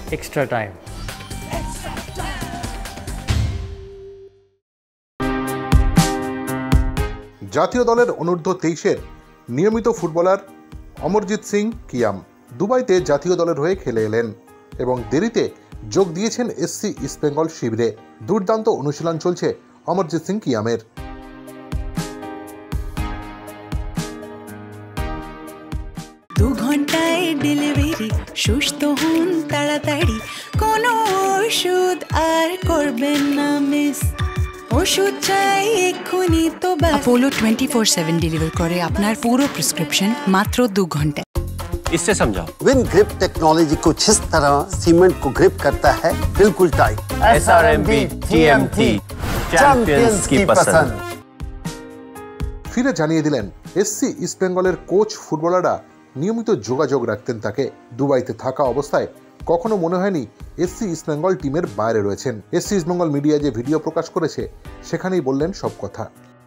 extra time. জাতীয় দলের অনূর্ধ্ব 23-এর নিয়মিত ফুটবলার অমরজিৎ সিং কিয়াম দুবাইতে জাতীয় দলের হয়ে খেলে এলেন এবং দেরিতে যোগ দিয়েছেন এসসি ইস্টবেঙ্গল শিবিরে। দুর্দান্ত অনুশীলন চলছে অমরজিৎ সিং কিয়ামের। ডেলিভারি সুস্থ হন তাড়াতাড়ি, কোনো ওষুধ আর করবেন না মিস। ওষুধ চাই এক্ষুনি তো বাস। अपोलो 24/7 डिलीवर करे আপনার পুরো প্রেসক্রিপশন মাত্র 2 घंटे। इससे समझाओ। विन ग्रिप टेक्नोलॉजी कुछ इस तरह सीमेंट को ग्रिप करता है बिल्कुल टाइट। SRMB TMT चैंपियंस की पसंद। ফিরে জানিয়ে দিলেন এসসি ইস্টবেঙ্গলের কোচ ফুটবলাররা নিয়মিত যোগাযোগ রাখতেন তাকে। দুবাইতে থাকা অবস্থায় কখনো মনে হয়নি এসসি ইস্টবেঙ্গল টিমের বাইরে রয়েছেন। এসসি ইস্টবেঙ্গল মিডিয়া যে ভিডিও প্রকাশ করেছে সেখানেই বললেন সব কথা।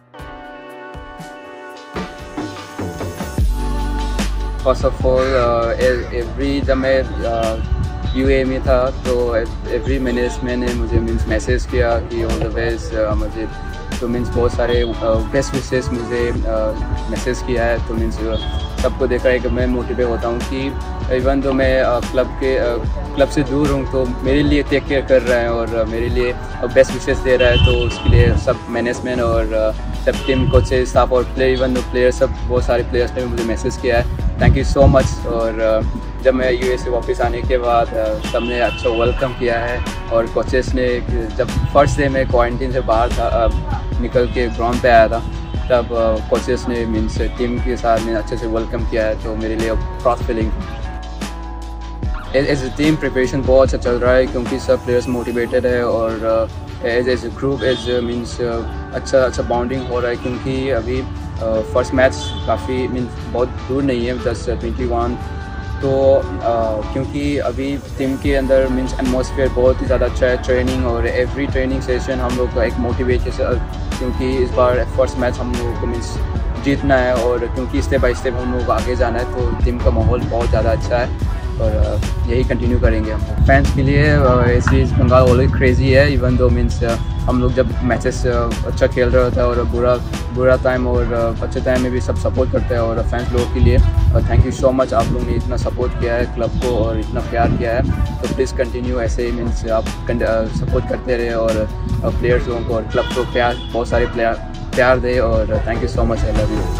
First of all, जब मैं UAE में था तो एवरी मैंने मुझे मीन्स मैसेज किया कि ऑल द बेस्ट मुझे, तो मीन्स बहुत सारे बेस्ट विशेस मुझे मैसेज किया है। तो मीन्स सबको देखा है कि मैं मोटिवेट होता हूँ कि इवन तो मैं क्लब से दूर हूँ तो मेरे लिए टेक केयर कर रहा है और मेरे लिए बेस्ट विशेस दे रहा है। तो उसके लिए सब मैनेजमेंट और सब टीम कोचेस स्टाफ और प्लेयर, इवन तो प्लेयर सब बहुत सारे प्लेयर्स ने मुझे मैसेज किया है, थैंक यू सो मच। और जब मैं यूएई से वापस आने के बाद सबने अच्छा वेलकम किया है और कोचेस ने, जब फर्स्ट डे में क्वारंटीन से बाहर था निकल के ग्राउंड पे आया था, तब कोचेस ने मीन्स टीम के साथ में अच्छे से वेलकम किया है। तो मेरे लिए proud feeling. As a team preparation बहुत अच्छा चल रहा है क्योंकि सब प्लेयर्स मोटिवेटेड है और एज ए ग्रुप मीन्स अच्छा बाउंडिंग हो रहा है क्योंकि अभी फर्स्ट मैच काफ़ी मीन्स बहुत दूर नहीं है, 10-21। तो क्योंकि अभी टीम के अंदर मीन्स एटमॉस्फेयर बहुत ही ज़्यादा अच्छा है, ट्रेनिंग और एवरी ट्रेनिंग सेशन हम लोग का एक मोटिवेशन, क्योंकि इस बार फर्स्ट मैच हम लोगों को मीन्स जीतना है और क्योंकि स्टेप बाय स्टेप हम लोग को आगे जाना है। तो टीम का माहौल बहुत ज़्यादा अच्छा है और यही कंटिन्यू करेंगे हम लोग। फैंस के लिए एससी बंगाल ऑलवेज क्रेजी है, इवन दो मीन्स हम लोग जब मैचेस अच्छा खेल रहा होता है और बुरा टाइम और अच्छे टाइम में भी सब सपोर्ट करते हैं। और फैंस लोगों के लिए थैंक यू सो मच, आप लोगों ने इतना सपोर्ट किया है क्लब को और इतना प्यार किया है। तो प्लीज़ कंटिन्यू ऐसे ही मीन्स आप सपोर्ट करते रहे और प्लेयर्स लोगों को और क्लब को बहुत सारे प्यार दे और thank you so much, I love you.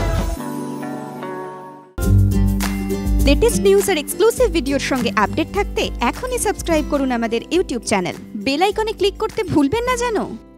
Latest news আর এক্সক্লুসিভ ভিডিওর সঙ্গে আপডেট থাকতে এখনই সাবস্ক্রাইব করুন আমাদের ইউটিউব চ্যানেল। বেল আইকনে ক্লিক করতে ভুলবেন না যেন।